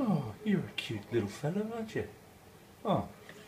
Oh, you're a cute little fellow, aren't you? Oh,